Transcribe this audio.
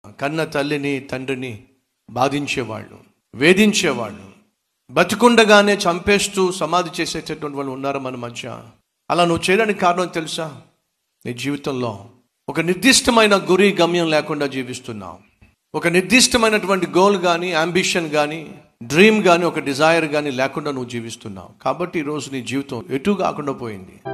కన్న తల్లిని తండ్రిని బాధించేవాళ్ళు, వేధించేవాళ్ళు, బతికుండగానే చంపేస్తూ సమాధి చేసేటటువంటి వాళ్ళు ఉన్నారు మన మధ్య. అలా నువ్వు చేయడానికి కారణం తెలుసా? నీ జీవితంలో ఒక నిర్దిష్టమైన గురి గమ్యం లేకుండా జీవిస్తున్నావు. ఒక నిర్దిష్టమైనటువంటి గోల్ కానీ, అంబిషన్ కానీ, డ్రీమ్ కానీ, ఒక డిజైర్ కానీ లేకుండా నువ్వు జీవిస్తున్నావు. కాబట్టి ఈరోజు నీ జీవితం ఎటు కాకుండా పోయింది.